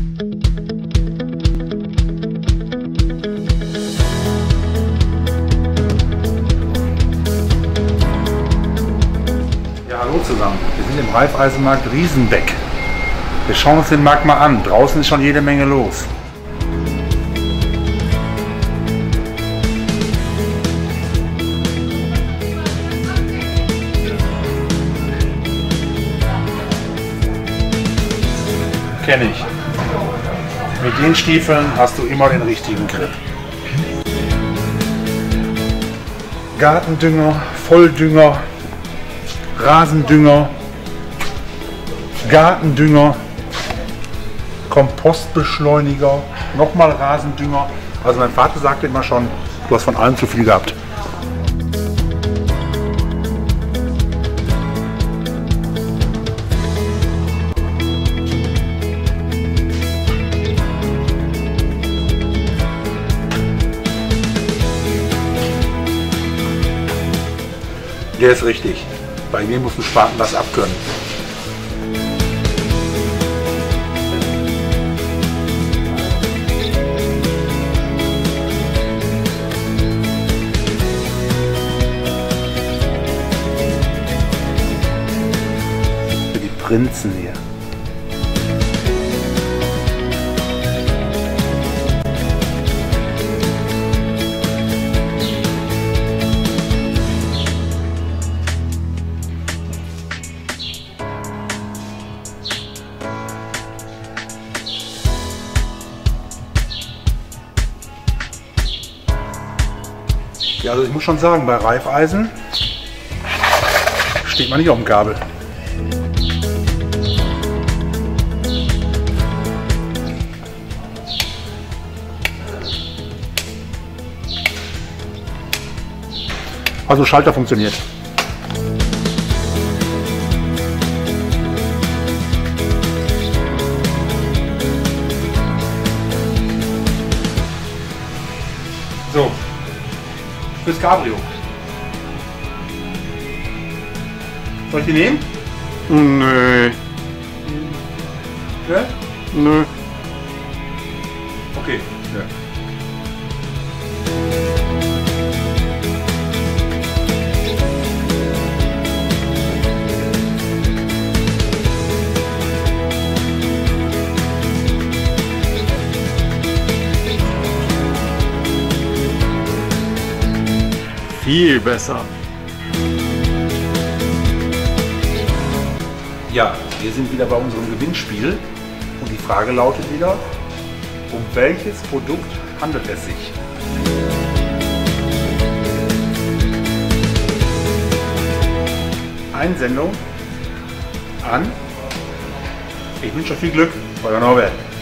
Ja, hallo zusammen. Wir sind im Raiffeisenmarkt Riesenbeck. Wir schauen uns den Markt mal an. Draußen ist schon jede Menge los. Kenne ich. Mit den Stiefeln hast du immer den richtigen Grip. Gartendünger, Volldünger, Rasendünger, Gartendünger, Kompostbeschleuniger, nochmal Rasendünger. Also mein Vater sagte immer schon, du hast von allem zu viel gehabt. Der ist richtig. Bei mir muss ein Spaten das abkönnen. Die Prinzen hier. Ja, also ich muss schon sagen, bei Raiffeisen steht man nicht auf dem Kabel. Also Schalter funktioniert. So. Fürs Cabrio. Soll ich die nehmen? Nö. Ja? Nö. Okay. Ja. Viel besser. Ja, wir sind wieder bei unserem Gewinnspiel und die Frage lautet wieder, um welches Produkt handelt es sich? Einsendung an, ich wünsche euch viel Glück, euer Norbert.